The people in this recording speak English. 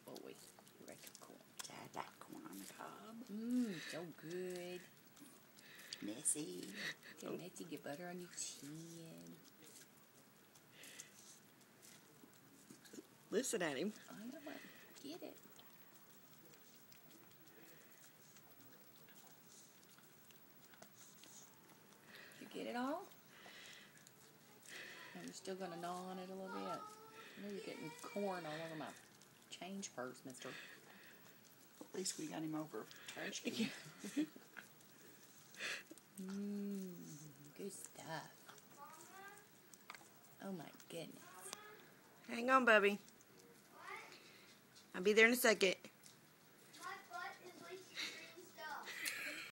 boy. You like your corn? I like corn on the cob. So good. Messy. Get messy, get butter on your chin. Listen at him. I know what. Get it. Did you get it all? And you're still going to gnaw on it a little bit. I know you're getting corn all over my change purse, mister. At least we got him over trash can. Good stuff. Oh my goodness. Hang on, Bubby. I'll be there in a second.